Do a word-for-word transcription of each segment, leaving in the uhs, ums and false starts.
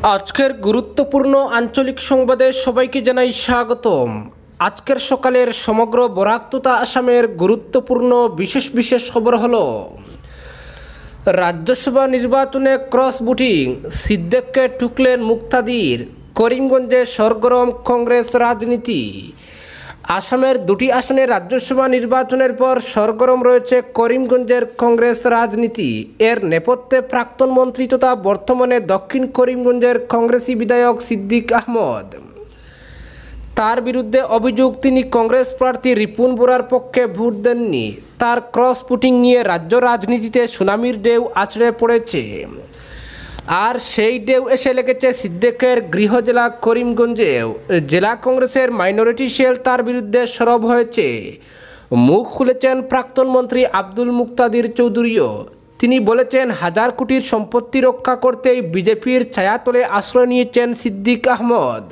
আজকের গুরুত্বপূর্ণ আঞ্চলিক সংবাদে সবাইকে জানাই স্বাগতম। আজকের সকালের সমগ্র বরাক তথা আসামের গুরুত্বপূর্ণ বিশেষ বিশেষ খবর হলো রাজ্যসভা নির্বাচনে ক্রস ভোটিং, সিদ্দিককে ঠুকলেন মুক্তাদির, করিমগঞ্জে সরগরম কংগ্রেস রাজনীতি। আসামের দুটি আসনে রাজ্যসভা নির্বাচনের পর সরগরম রয়েছে করিমগঞ্জের কংগ্রেস রাজনীতি। এর নেপথ্যে প্রাক্তন মন্ত্রী তথা বর্তমানে দক্ষিণ করিমগঞ্জের কংগ্রেসি বিধায়ক সিদ্দিক আহমদ। তার বিরুদ্ধে অভিযোগ তিনি কংগ্রেস প্রার্থী রিপুন বোরার পক্ষে ভোট দেননি। তার ক্রস ভোটিং নিয়ে রাজ্য রাজনীতিতে সুনামির ঢেউ আছড়ে পড়েছে। আর সেই ঢেউ এসে লেগেছে সিদ্দিকের গৃহ জেলা করিমগঞ্জেও। জেলা কংগ্রেসের মাইনরিটি সেল তার বিরুদ্ধে সরব হয়েছে। মুখ খুলেছেন প্রাক্তন মন্ত্রী আব্দুল মুক্তাদির চৌধুরীও। তিনি বলেছেন, হাজার কোটির সম্পত্তি রক্ষা করতেই বিজেপির ছায়াতলে আশ্রয় নিয়েছেন সিদ্দিক আহমদ।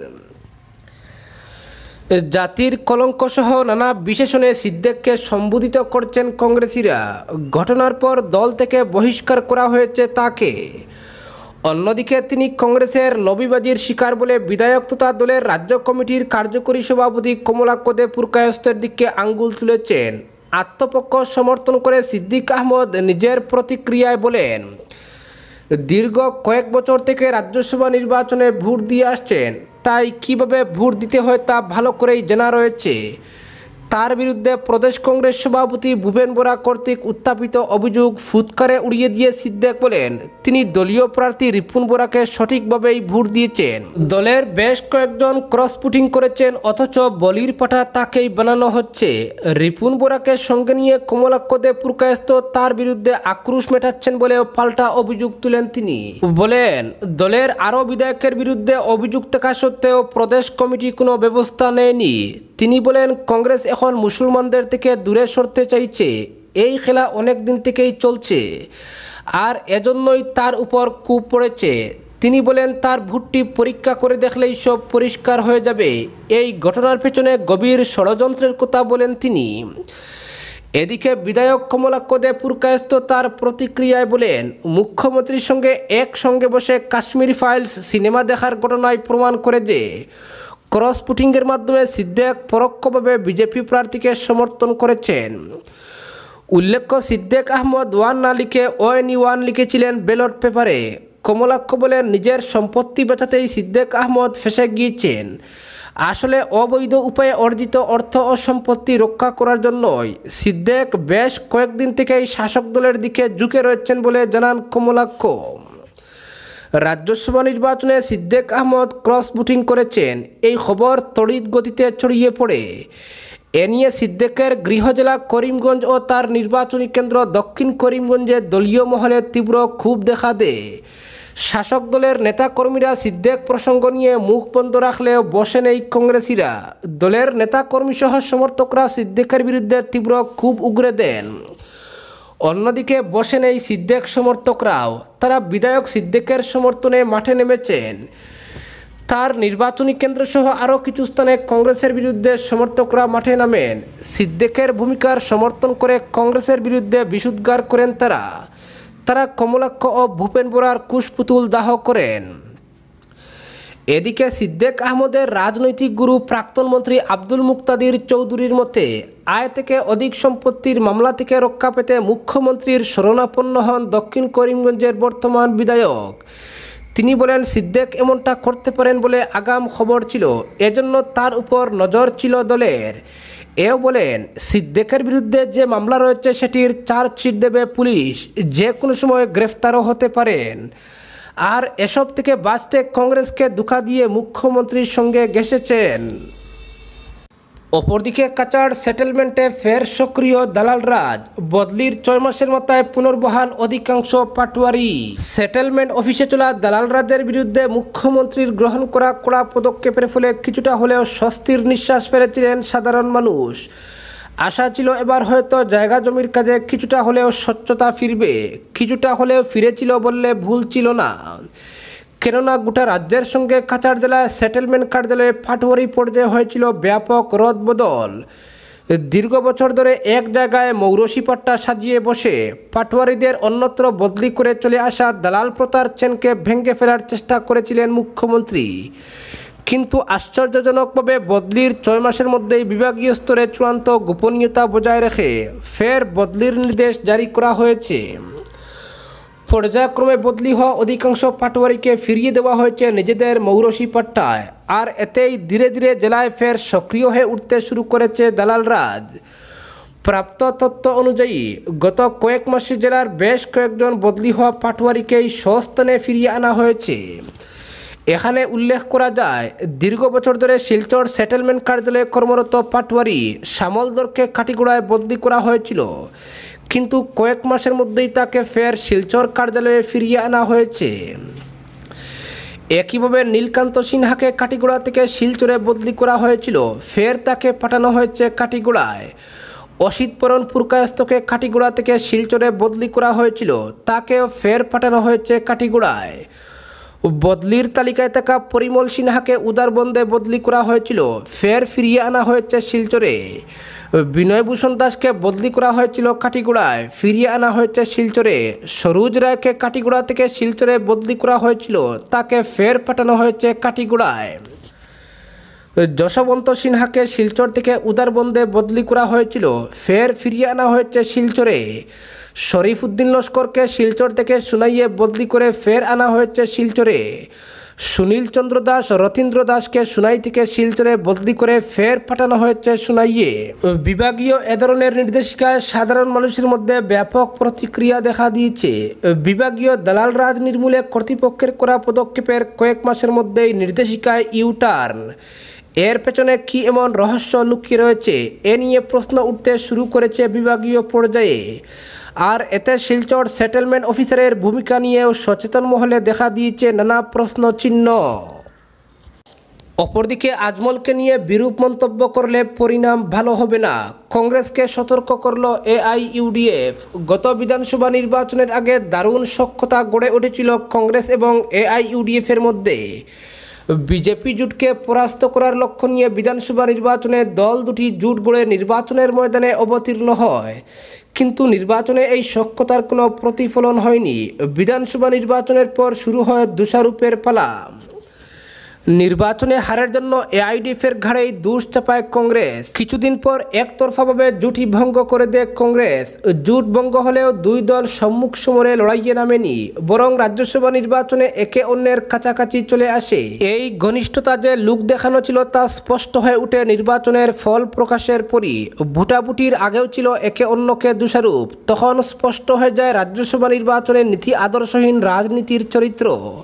জাতির কলঙ্কসহ নানা বিশেষণে সিদ্দিককে সম্বোধিত করছেন কংগ্রেসিরা। ঘটনার পর দল থেকে বহিষ্কার করা হয়েছে তাকে। অন্যদিকে তিনি কংগ্রেসের লবিবাজির শিকার বলে বিধায়ক তথা দলের রাজ্য কমিটির কার্যকরী সভাপতি কমলাক্ষ দে পুরকায়স্থের দিকে আঙ্গুল তুলেছেন। আত্মপক্ষ সমর্থন করে সিদ্দিক আহমদ নিজের প্রতিক্রিয়ায় বলেন, দীর্ঘ কয়েক বছর থেকে রাজ্যসভা নির্বাচনে ভোট দিয়ে আসছেন, তাই কিভাবে ভোট দিতে হয় তা ভালো করেই জানা রয়েছে। তার বিরুদ্ধে প্রদেশ কংগ্রেস সভাপতি ভূপেন বোরা কর্তৃক উত্থাপিত অভিযোগ ফুৎকারে উড়িয়ে দিয়ে সিদ্দিক বলেন, তিনি দলীয় প্রার্থী রিপুন বোরাকে সঠিকভাবেই ভোট দিয়েছেন। দলের বেশ কয়েকজন ক্রস ভোটিং করেছেন, অথচ বলির পাঠা তাকেই বানানো হচ্ছে। রিপুন বোরাকে সঙ্গে নিয়ে কমলাক্ষ দে পুরকায়স্থ তার বিরুদ্ধে আক্রোশ মেটাচ্ছেন বলেও পাল্টা অভিযোগ তুলেন তিনি। বলেন, দলের আরও বিধায়কের বিরুদ্ধে অভিযোগ থাকা সত্ত্বেও প্রদেশ কমিটি কোনো ব্যবস্থা নেয়নি। তিনি বলেন, কংগ্রেস এখন মুসলমানদের থেকে দূরে সরতে চাইছে। এই খেলা অনেক দিন থেকেই চলছে, আর এজন্যই তার উপর কূপ পড়েছে। তিনি বলেন, তার ভোটটি পরীক্ষা করে দেখলেই সব পরিষ্কার হয়ে যাবে। এই ঘটনার পেছনে গভীর ষড়যন্ত্রের কথা বলেন তিনি। এদিকে বিধায়ক কমলাক্ষ দে পুরকায়স্থ তার প্রতিক্রিয়ায় বলেন, মুখ্যমন্ত্রীর সঙ্গে একসঙ্গে বসে কাশ্মীর ফাইলস সিনেমা দেখার ঘটনায় প্রমাণ করে যে ক্রস ভোটিংয়ের মাধ্যমে সিদ্দিক পরোক্ষভাবে বিজেপি প্রার্থীকে সমর্থন করেছেন। উল্লেখ্য, সিদ্দিক আহমদ ওয়ান না লিখে ওএনই ওয়ান লিখেছিলেন ব্যালট পেপারে। কমলাক্ষ বলেন, নিজের সম্পত্তি বেচাতেই সিদ্দিক আহমদ ফেঁসে গিয়েছেন। আসলে অবৈধ উপায়ে অর্জিত অর্থ ও সম্পত্তি রক্ষা করার জন্যই সিদ্দিক বেশ কয়েকদিন থেকেই শাসক দলের দিকে ঝুঁকে রয়েছেন বলে জানান কমলাক্ষ। রাজ্যসভা নির্বাচনে সিদ্দিক আহমদ ক্রস ভোটিং করেছেন, এই খবর তড়িৎ গতিতে ছড়িয়ে পড়ে। এ নিয়ে সিদ্দিকের গৃহ জেলা করিমগঞ্জ ও তার নির্বাচনী কেন্দ্র দক্ষিণ করিমগঞ্জে দলীয় মহলে তীব্র ক্ষোভ দেখা দেয়। শাসক দলের নেতাকর্মীরা সিদ্দিক প্রসঙ্গ নিয়ে মুখ বন্ধ রাখলেও বসেন এই কংগ্রেসিরা। দলের নেতাকর্মীসহ সমর্থকরা সিদ্দিকের বিরুদ্ধে তীব্র ক্ষোভ উগরে দেন। অন্যদিকে বসেন এই সিদ্দিক সমর্থকরাও। তারা বিধায়ক সিদ্দিকের সমর্থনে মাঠে নেমেছেন। তার নির্বাচনী কেন্দ্রসহ আরও কিছু স্থানে কংগ্রেসের বিরুদ্ধে সমর্থকরা মাঠে নামেন। সিদ্দিকের ভূমিকার সমর্থন করে কংগ্রেসের বিরুদ্ধে বিষোদ্গার করেন তারা। তারা কমলাক্ষ ও ভূপেন বোরার কুশপুতুল দাহ করেন। এদিকে সিদ্দিক আহমদের রাজনৈতিক গুরু প্রাক্তন মন্ত্রী আব্দুল মুক্তাদির চৌধুরীর মতে, আয় থেকে অধিক সম্পত্তির মামলা থেকে রক্ষা পেতে মুখ্যমন্ত্রীর শরণাপন্ন হন দক্ষিণ করিমগঞ্জের বর্তমান বিধায়ক। তিনি বলেন, সিদ্দিক এমনটা করতে পারেন বলে আগাম খবর ছিল, এজন্য তার উপর নজর ছিল দলের। এও বলেন, সিদ্দিকের বিরুদ্ধে যে মামলা রয়েছে সেটির চার্জশিট দেবে পুলিশ, যে কোনো সময় গ্রেফতারও হতে পারেন। আর এসব থেকে বাঁচতে কংগ্রেসকে ধোঁকা দিয়ে মুখ্যমন্ত্রীর সঙ্গে ঘেঁষেছেন। অপরদিকে কাচার সেটেলমেন্টে ফের সক্রিয় দালাল রাজ। বদলির ছয় মাসের মাথায় পুনর্বহাল অধিকাংশ পাটোয়ারি। সেটেলমেন্ট অফিসে চলা দালাল রাজের বিরুদ্ধে মুখ্যমন্ত্রীর গ্রহণ করা কড়া পদক্ষেপের ফলে কিছুটা হলেও স্বস্তির নিঃশ্বাস ফেলেছিলেন সাধারণ মানুষ। আশা ছিল এবার হয়তো জায়গা জমির কাজে কিছুটা হলেও স্বচ্ছতা ফিরবে। কিছুটা হলেও ফিরেছিল বললে ভুল ছিল না, কেননা গোটা রাজ্যের সঙ্গে কাছাড় জেলায় সেটেলমেন্ট কার্যালয়ে পাটোয়ারি পর্যায়ে হয়েছিল ব্যাপক রদবদল। দীর্ঘ বছর ধরে এক জায়গায় মৌরসি পাট্টা সাজিয়ে বসে পাটোয়ারিদের অন্যত্র বদলি করে চলে আসা দালাল প্রথার চেনকে ভেঙে ফেলার চেষ্টা করেছিলেন মুখ্যমন্ত্রী, কিন্তু আশ্চর্যজনকভাবে বদলির ছয় মাসের মধ্যেই বিভাগীয় স্তরে চূড়ান্ত গোপনীয়তা বজায় রেখে ফের বদলির নির্দেশ জারি করা হয়েছে। পর্যায়ক্রমে বদলি হওয়া অধিকাংশ পাটোয়ারিকে ফিরিয়ে দেওয়া হয়েছে নিজেদের মৌরসি পাট্টায়, আর এতেই ধীরে ধীরে জেলায় ফের সক্রিয় হয়ে উঠতে শুরু করেছে দালাল রাজ। প্রাপ্ত তথ্য অনুযায়ী গত কয়েক মাসে জেলার বেশ কয়েকজন বদলি হওয়া পাটোয়ারিকেই স্বস্থানে ফিরিয়ে আনা হয়েছে। এখানে উল্লেখ করা যায়, দীর্ঘ বছর ধরে শিলচর সেটেলমেন্ট কার্যালয়ে কর্মরত পাটোয়ারি শ্যামলদরকে কাটিগড়ায় বদলি করা হয়েছিল, কিন্তু কয়েক মাসের মধ্যেই তাকে ফের শিলচর কার্যালয়ে ফিরিয়ে আনা হয়েছে। একইভাবে নীলকান্ত সিনহাকে কাটিগড়া থেকে শিলচরে বদলি করা হয়েছিল, ফের তাকে পাঠানো হয়েছে কাটিগড়ায়। অসিত পরণ পুরকায়স্থকে কাটিগড়া থেকে শিলচরে বদলি করা হয়েছিল, তাকেও ফের পাঠানো হয়েছে কাটিগড়ায়। বদলির তালিকায় থাকা পরিমল সিনহাকে উদারবন্দে বদলি করা হয়েছিল, ফের ফিরিয়ে আনা হয়েছে শিলচরে। বিনয়ভূষণ দাসকে বদলি করা হয়েছিল কাটিগড়ায়, ফিরিয়ে আনা হয়েছে শিলচরে। সরোজ রায়কে কাটিগড়া থেকে শিলচরে বদলি করা হয়েছিল, তাকে ফের পাঠানো হয়েছে কাটিগড়ায়। যশবন্ত সিনহাকে শিলচর থেকে উদারবন্দে বদলি করা হয়েছিল, ফের ফিরিয়ে আনা হয়েছে শিলচরে। শরীফ উদ্দিন লস্করকে শিলচর থেকে সুনাইয়ে বদলি করে ফের আনা হয়েছে শিলচরে। সুনীল চন্দ্র দাস রথীন্দ্র দাসকে সুনাই থেকে শিলচরে বদলি করে ফের পাঠানো হয়েছে সুনাইয়ে। বিভাগীয় এ ধরনের নির্দেশিকায় সাধারণ মানুষের মধ্যে ব্যাপক প্রতিক্রিয়া দেখা দিয়েছে। বিভাগীয় দালাল রাজ নির্মূলে কর্তৃপক্ষের করা পদক্ষেপের কয়েক মাসের মধ্যেই নির্দেশিকায় ইউটার্ন। এর পেছনে কি এমন রহস্য লুকিয়ে রয়েছে, এ নিয়ে প্রশ্ন উঠতে শুরু করেছে বিভাগীয় পর্যায়ে। আর এতে শিলচর সেটেলমেন্ট অফিসারের ভূমিকা নিয়েও সচেতন মহলে দেখা দিয়েছে নানা প্রশ্ন চিহ্ন। অপরদিকে আজমলকে নিয়ে বিরূপ মন্তব্য করলে পরিণাম ভালো হবে না, কংগ্রেসকে সতর্ক করল এআইইউডিএফ। গত বিধানসভা নির্বাচনের আগে দারুণ সখ্যতা গড়ে উঠেছিল কংগ্রেস এবং এআইইউডিএফের মধ্যে। বিজেপি জোটকে পরাস্ত করার লক্ষ্য নিয়ে বিধানসভা নির্বাচনে দল দুটি জোট গড়ে নির্বাচনের ময়দানে অবতীর্ণ হয়, কিন্তু নির্বাচনে এই সখ্যতার কোনো প্রতিফলন হয়নি। বিধানসভা নির্বাচনের পর শুরু হয় দোষারোপের পালা। নির্বাচনে হারের জন্য এআইডিএফের ঘাড়েই দোষ চাপায় কংগ্রেস। কিছুদিন পর একতরফাভাবে জুটি ভঙ্গ করে দেয় কংগ্রেস। জোট ভঙ্গ হলেও দুই দল সম্মুখ সমরে লড়াইয়ে নামেনি, বরং রাজ্যসভা নির্বাচনে একে অন্যের কাছাকাছি চলে আসে। এই ঘনিষ্ঠতা যে লোক দেখানো ছিল তা স্পষ্ট হয়ে উঠে নির্বাচনের ফল প্রকাশের পরই। ভোটাভুটির আগেও ছিল একে অন্যকে দোষারোপ, তখন স্পষ্ট হয়ে যায় রাজ্যসভা নির্বাচনের নীতি আদর্শহীন রাজনীতির চরিত্র।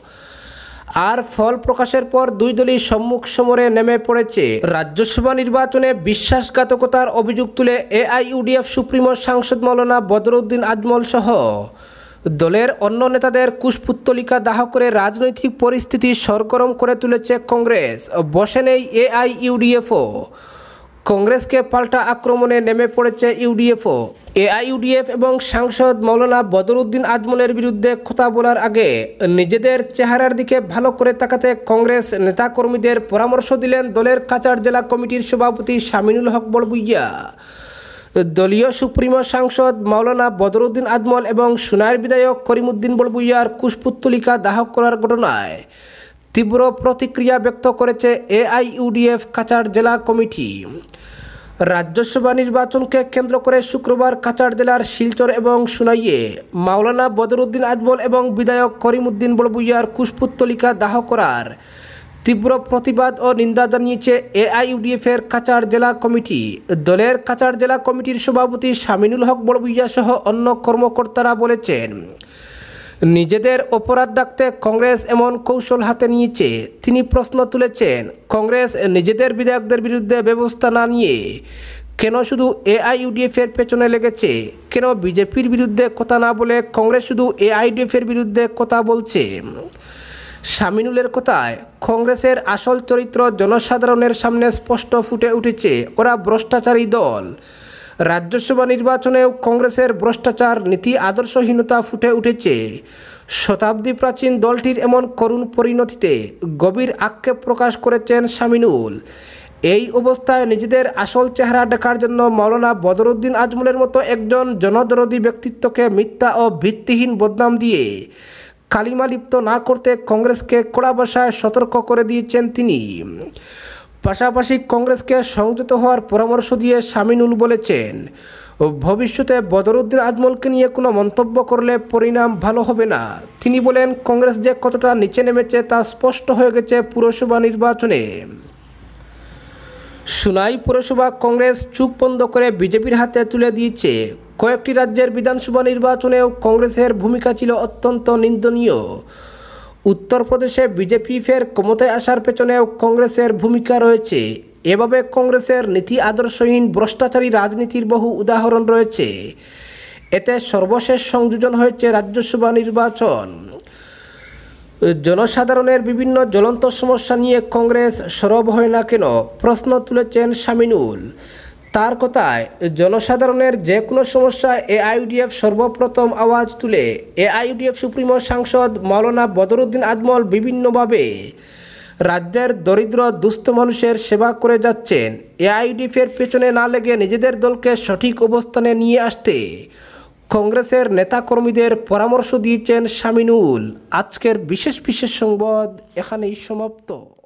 আর ফল প্রকাশের পর দুই দলই সম্মুখ সমরে নেমে পড়েছে। রাজ্যসভা নির্বাচনে বিশ্বাসঘাতকতার অভিযোগ তুলে এআইইউডিএফ সুপ্রিমো সাংসদ মাওলানা বদরউদ্দিন আজমল সহ দলের অন্য নেতাদের কুশপুত্তলিকা দাহ করে রাজনৈতিক পরিস্থিতি সরগরম করে তুলেছে কংগ্রেস। বসে নেই এআইইউডিএফও। কংগ্রেসকে পাল্টা আক্রমণে নেমে পড়েছে ইউডিএফও। এআইইউডিএফ এবং সাংসদ মাওলানা বদরউদ্দিন আজমলের বিরুদ্ধে কথা বলার আগে নিজেদের চেহারার দিকে ভালো করে তাকাতে কংগ্রেস নেতাকর্মীদের পরামর্শ দিলেন দলের কাছাড় জেলা কমিটির সভাপতি শামিনুল হক বড়ভূইয়া। দলীয় সুপ্রিমো সাংসদ মাওলানা বদরউদ্দিন আজমল এবং সুনাইয়ের বিধায়ক করিমউদ্দিন বড়ভূইয়ার কুশপুত্তলিকা দাহ করার ঘটনায় তীব্র প্রতিক্রিয়া ব্যক্ত করেছে এআইইউডিএফ কাছাড় জেলা কমিটি। রাজ্যসভা নির্বাচনকে কেন্দ্র করে শুক্রবার কাছাড় জেলার শিলচর এবং সুনাইয়ে মাওলানা বদরউদ্দিন আজমল এবং বিধায়ক করিমউদ্দিন বড়ভূইয়ার কুশপুত্তলিকা দাহ করার তীব্র প্রতিবাদ ও নিন্দা জানিয়েছে এআইইউডিএফের কাছাড় জেলা কমিটি। দলের কাছাড় জেলা কমিটির সভাপতি শামিনুল হক বড়ভূইয়া সহ অন্য কর্মকর্তারা বলেছেন, নিজেদের অপরাধ ডাকতে কংগ্রেস এমন কৌশল হাতে নিয়েছে। তিনি প্রশ্ন তুলেছেন, কংগ্রেস নিজেদের বিধায়কদের বিরুদ্ধে ব্যবস্থা না নিয়ে কেন শুধু এআইইউডিএফের পেছনে লেগেছে? কেন বিজেপির বিরুদ্ধে কথা না বলে কংগ্রেস শুধু এআইইউডিএফের বিরুদ্ধে কথা বলছে? শামিনুলের কথায়, কংগ্রেসের আসল চরিত্র জনসাধারণের সামনে স্পষ্ট ফুটে উঠেছে। ওরা ভ্রষ্টাচারী দল। রাজ্যসভা নির্বাচনেও কংগ্রেসের ভ্রষ্টাচার নীতি আদর্শহীনতা ফুটে উঠেছে। শতাব্দী প্রাচীন দলটির এমন করুণ পরিণতিতে গভীর আক্ষেপ প্রকাশ করেছেন শামিনুল। এই অবস্থায় নিজেদের আসল চেহারা দেখার জন্য মাওলানা বদরুদ্দিন আজমলের মতো একজন জনদরদী ব্যক্তিত্বকে মিথ্যা ও ভিত্তিহীন বদনাম দিয়ে কালিমা লিপ্ত না করতে কংগ্রেসকে কড়া ভাষায় সতর্ক করে দিয়েছেন তিনি। পাশাপাশি কংগ্রেসকে সংযত হওয়ার পরামর্শ দিয়ে শামিনুল বলেছেন, ভবিষ্যতে বদরুদ্দিন আজমলকে নিয়ে কোনো মন্তব্য করলে পরিণাম ভালো হবে না। তিনি বলেন, কংগ্রেস যে কতটা নিচে নেমেছে তা স্পষ্ট হয়ে গেছে পুরসভা নির্বাচনে। সুনাই পুরসভা কংগ্রেস চোখ বন্ধ করে বিজেপির হাতে তুলে দিয়েছে। কয়েকটি রাজ্যের বিধানসভা নির্বাচনেও কংগ্রেসের ভূমিকা ছিল অত্যন্ত নিন্দনীয়। উত্তরপ্রদেশে বিজেপি ফের ক্ষমতায় আসার পেছনেও কংগ্রেসের ভূমিকা রয়েছে। এভাবে কংগ্রেসের নীতি আদর্শহীন ভ্রষ্টাচারী রাজনীতির বহু উদাহরণ রয়েছে। এতে সর্বশেষ সংযোজন হয়েছে রাজ্যসভা নির্বাচন। জনসাধারণের বিভিন্ন জ্বলন্ত সমস্যা নিয়ে কংগ্রেস সরব হয় না কেন, প্রশ্ন তুলেছেন শামিনুল। তার কথায়, জনসাধারণের যে কোনো সমস্যায় এআইইউডিএফ সর্বপ্রথম আওয়াজ তুলে। এআইইউডিএফ সুপ্রিমো সাংসদ মাওলানা বদরুদ্দিন আজমল বিভিন্নভাবে রাজ্যের দরিদ্র দুস্থ মানুষের সেবা করে যাচ্ছেন। এআইইউডিএফের পেছনে না লেগে নিজেদের দলকে সঠিক অবস্থানে নিয়ে আসতে কংগ্রেসের নেতাকর্মীদের পরামর্শ দিয়েছেন শামিনুল। আজকের বিশেষ বিশেষ সংবাদ এখানেই সমাপ্ত।